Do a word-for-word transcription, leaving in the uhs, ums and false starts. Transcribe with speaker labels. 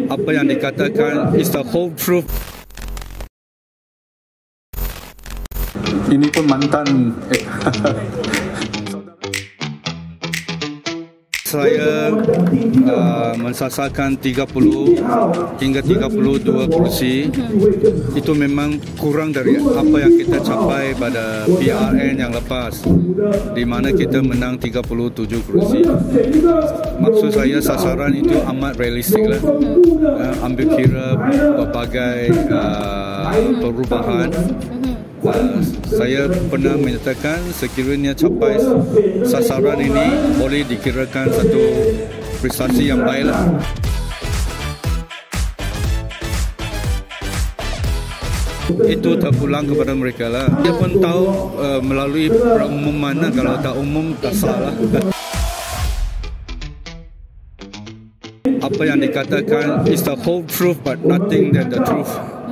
Speaker 1: apa yang dikatakan is the whole truth.
Speaker 2: Ini pun mantan eh.
Speaker 1: Saya uh, mensasarkan tiga puluh hingga tiga puluh dua kursi. Itu memang kurang dari apa yang kita capai pada P R N yang lepas, di mana kita menang tiga puluh tujuh kursi. Maksud saya sasaran itu amat realistik lah. Uh, ambil kira berbagai uh, perubahan. Uh, saya pernah menyatakan sekiranya capai sasaran ini boleh dikirakan satu prestasi yang baiklah. Itu terpulang kepada mereka lah. Dia pun tahu uh, melalui pengumuman, kalau tak umum tak salah. Apa yang dikatakan is the whole truth but nothing than the truth.